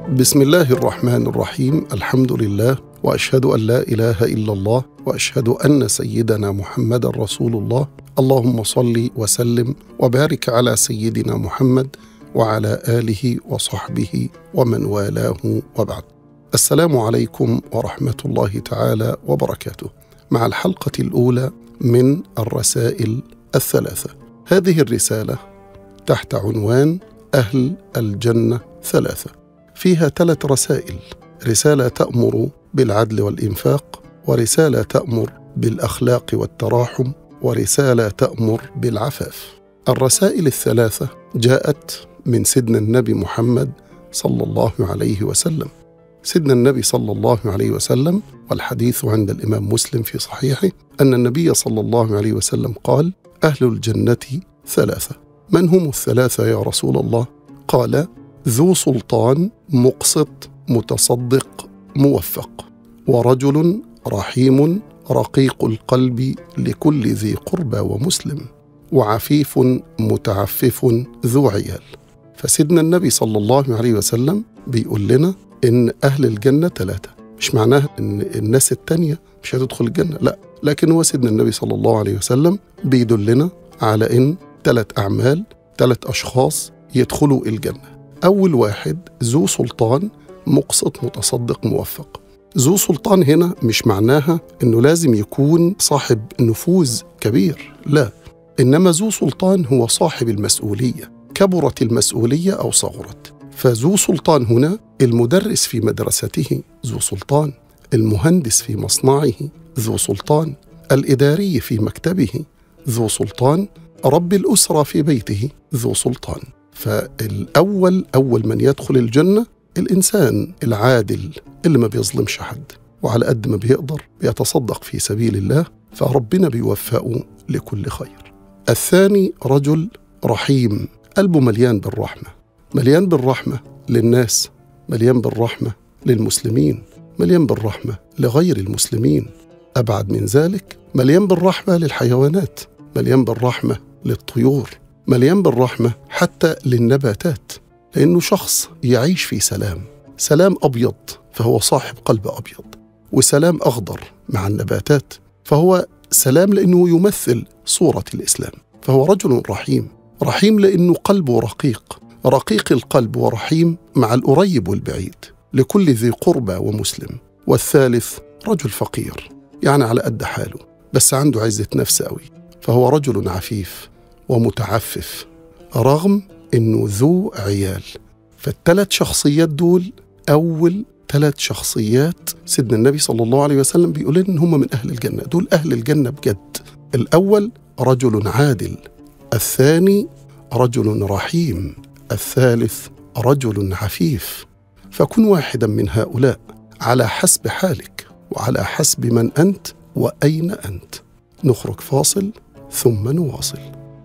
بسم الله الرحمن الرحيم. الحمد لله، وأشهد أن لا إله إلا الله، وأشهد أن سيدنا محمد رسول الله. اللهم صل وسلم وبارك على سيدنا محمد وعلى آله وصحبه ومن والاه، وبعد. السلام عليكم ورحمة الله تعالى وبركاته، مع الحلقة الأولى من الرسائل الثلاثة. هذه الرسالة تحت عنوان أهل الجنة ثلاثة، فيها 3 رسائل: رسالة تأمر بالعدل والإنفاق، ورسالة تأمر بالأخلاق والتراحم، ورسالة تأمر بالعفاف. الرسائل الثلاثة جاءت من سيدنا النبي محمد صلى الله عليه وسلم. سيدنا النبي صلى الله عليه وسلم، والحديث عند الإمام مسلم في صحيحه، أن النبي صلى الله عليه وسلم قال: أهل الجنة ثلاثة. من هم الثلاثة يا رسول الله؟ قال: ذو سلطان مقسط متصدق موفق، ورجل رحيم رقيق القلب لكل ذي قربى ومسلم، وعفيف متعفف ذو عيال. فسيدنا النبي صلى الله عليه وسلم بيقول لنا إن أهل الجنة 3. مش معناها إن الناس التانية مش هتدخل الجنة، لا، لكن هو سيدنا النبي صلى الله عليه وسلم بيدلنا على إن 3 أعمال، 3 أشخاص يدخلوا الجنة. أول واحد ذو سلطان مقسط متصدق موفق. ذو سلطان هنا مش معناها إنه لازم يكون صاحب نفوذ كبير، لا، إنما ذو سلطان هو صاحب المسؤولية، كبرت المسؤولية أو صغرت. فذو سلطان هنا المدرس في مدرسته ذو سلطان، المهندس في مصنعه ذو سلطان، الإداري في مكتبه ذو سلطان، رب الأسرة في بيته ذو سلطان. أول من يدخل الجنة الإنسان العادل اللي ما بيظلمش حد، وعلى قد ما بيقدر بيتصدق في سبيل الله، فربنا بيوفقه لكل خير. الثاني رجل رحيم، قلبه مليان بالرحمة، مليان بالرحمة للناس، مليان بالرحمة للمسلمين، مليان بالرحمة لغير المسلمين. أبعد من ذلك مليان بالرحمة للحيوانات، مليان بالرحمة للطيور، مليان بالرحمة حتى للنباتات، لأنه شخص يعيش في سلام أبيض فهو صاحب قلب أبيض، وسلام أخضر مع النباتات فهو سلام لأنه يمثل صورة الإسلام. فهو رجل رحيم لأنه قلبه رقيق القلب، ورحيم مع القريب والبعيد لكل ذي قربى ومسلم. والثالث رجل فقير، يعني على قد حاله بس عنده عزة نفس قوي، فهو رجل عفيف ومتعفف رغم أنه ذو عيال. فال3 شخصيات دول أول 3 شخصيات سيدنا النبي صلى الله عليه وسلم بيقول لنا إن هم من أهل الجنة، دول أهل الجنة بجد. الأول رجل عادل، الثاني رجل رحيم، الثالث رجل عفيف. فكن واحدا من هؤلاء على حسب حالك وعلى حسب من أنت وأين أنت. نخرج فاصل ثم نواصل.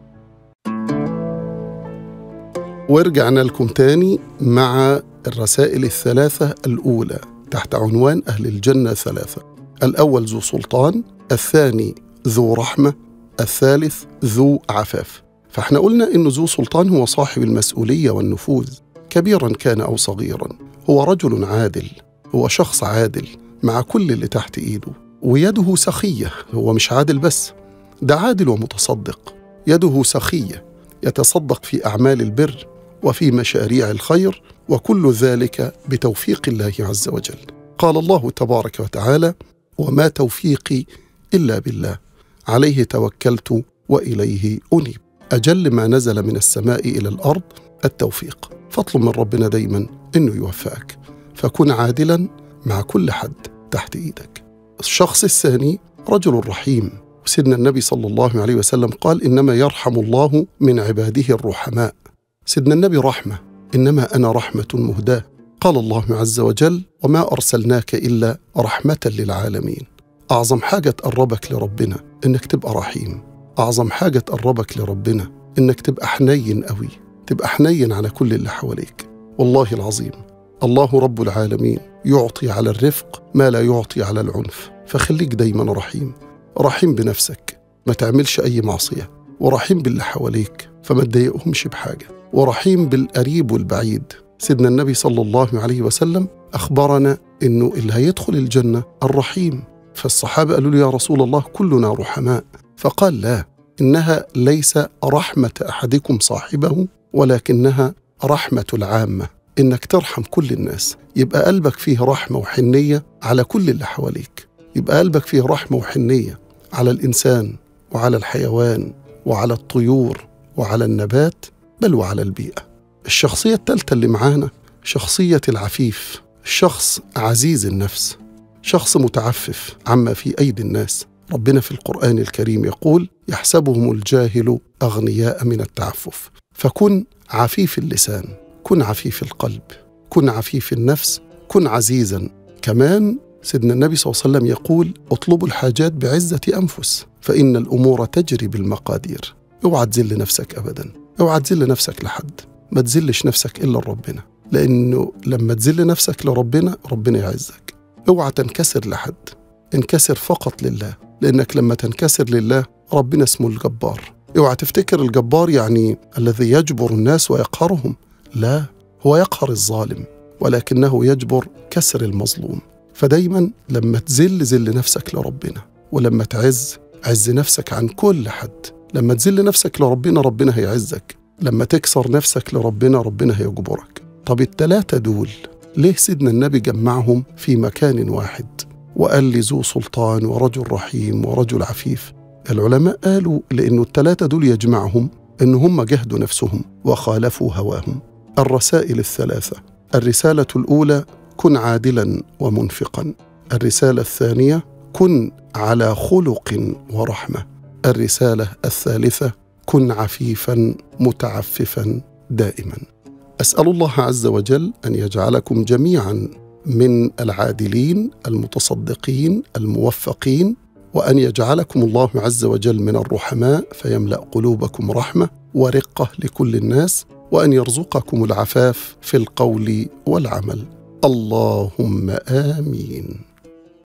ورجعنا لكم تاني مع الرسائل الثلاثة الأولى تحت عنوان أهل الجنة 3. الأول ذو سلطان، الثاني ذو رحمة، الثالث ذو عفاف. فاحنا قلنا إنه ذو سلطان هو صاحب المسؤولية والنفوذ، كبيرا كان أو صغيرا. هو رجل عادل، هو شخص عادل مع كل اللي تحت إيده، ويده سخية. هو مش عادل بس، ده عادل ومتصدق، يده سخية، يتصدق في أعمال البر وفي مشاريع الخير، وكل ذلك بتوفيق الله عز وجل. قال الله تبارك وتعالى: وما توفيقي إلا بالله عليه توكلت وإليه أنيب. أجل ما نزل من السماء إلى الأرض التوفيق، فاطلب من ربنا دايما إنه يوفقك، فكن عادلا مع كل حد تحت إيدك. الشخص الثاني رجل رحيم، وسيدنا النبي صلى الله عليه وسلم قال: إنما يرحم الله من عباده الرحماء. سيدنا النبي رحمة، إنما أنا رحمة مهداة. قال الله عز وجل: وما أرسلناك إلا رحمة للعالمين. أعظم حاجة تقربك لربنا إنك تبقى رحيم، أعظم حاجة تقربك لربنا إنك تبقى حنين قوي، تبقى حنين على كل اللي حواليك. والله العظيم الله رب العالمين يعطي على الرفق ما لا يعطي على العنف. فخليك دايما رحيم بنفسك، ما تعملش أي معصية، ورحيم باللي حواليك فما تضايقهمش بحاجة، ورحيم بالقريب والبعيد سيدنا النبي صلى الله عليه وسلم أخبرنا إنه اللي هيدخل الجنة الرحيم. فالصحابة قالوا له يا رسول الله كلنا رحماء، فقال لا، إنها ليس رحمة أحدكم صاحبه ولكنها رحمة العامة، إنك ترحم كل الناس، يبقى قلبك فيه رحمة وحنية على كل اللي حواليك، يبقى قلبك فيه رحمة وحنية على الإنسان وعلى الحيوان وعلى الطيور وعلى النبات بل وعلى البيئة. الشخصية الثالثة اللي معانا شخصية العفيف، شخص عزيز النفس، شخص متعفف عما في أيدي الناس. ربنا في القرآن الكريم يقول يحسبهم الجاهل أغنياء من التعفف. فكن عفيف اللسان، كن عفيف القلب، كن عفيف النفس، كن عزيزا. كمان سيدنا النبي صلى الله عليه وسلم يقول اطلبوا الحاجات بعزة أنفس فإن الأمور تجري بالمقادير. اوعى تذل نفسك أبدا، اوعى تذل نفسك لحد، ما تذلش نفسك إلا لربنا، لأنه لما تذل نفسك لربنا ربنا يعزك. اوعى تنكسر لحد، انكسر فقط لله، لأنك لما تنكسر لله ربنا اسمه الجبار. اوعى تفتكر الجبار يعني الذي يجبر الناس ويقهرهم، لا، هو يقهر الظالم ولكنه يجبر كسر المظلوم. فدايما لما تذل نفسك لربنا، ولما تعز نفسك عن كل حد. لما تذل نفسك لربنا ربنا هيعزك، لما تكسر نفسك لربنا ربنا هيجبرك. طب الثلاثة دول ليه سيدنا النبي جمعهم في مكان واحد وقال لي ذو سلطان ورجل رحيم ورجل عفيف؟ العلماء قالوا لأنه الثلاثة دول يجمعهم إن هم جهدوا نفسهم وخالفوا هواهم. الرسائل الثلاثة: الرسالة الأولى كن عادلا ومنفقا، الرسالة الثانية كن على خلق ورحمة، الرسالة الثالثة كن عفيفا متعففا دائما. أسأل الله عز وجل أن يجعلكم جميعا من العادلين المتصدقين الموفقين، وأن يجعلكم الله عز وجل من الرحماء فيملأ قلوبكم رحمة ورقة لكل الناس، وأن يرزقكم العفاف في القول والعمل. اللهم آمين.